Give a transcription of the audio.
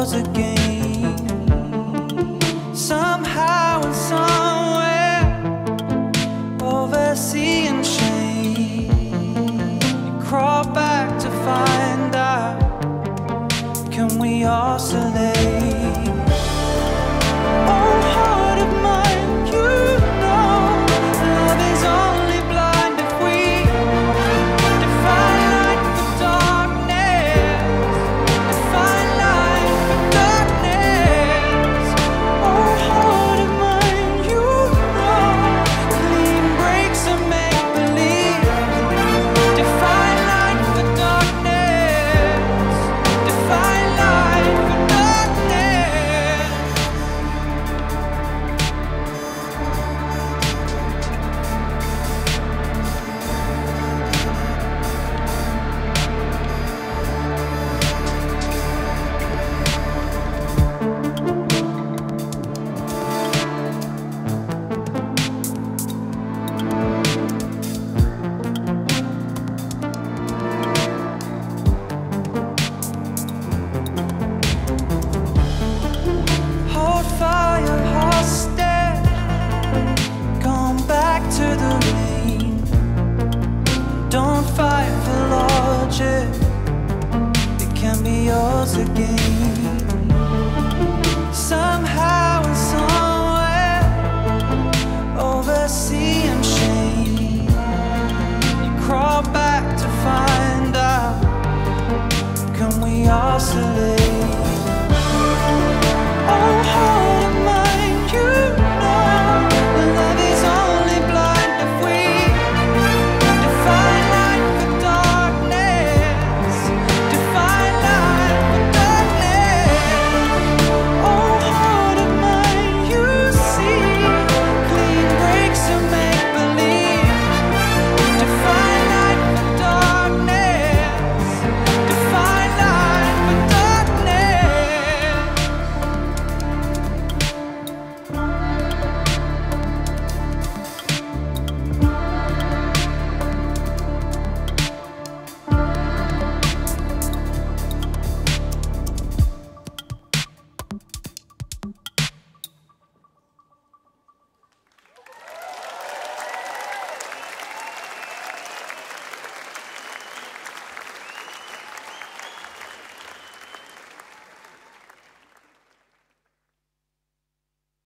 yours again. Somehow and somewhere, over sea and shame, you crawl back to find out, can we oscillate? Oh, heart of mine, you know love is only blind if we define light for darkness, define light for darkness. Oh, heart of mine, you know clean breaks of make-believe, define light for darkness, define light for darkness. Hold fire hostage, gone back to the rain. Don't fight for logic, it can be yours again.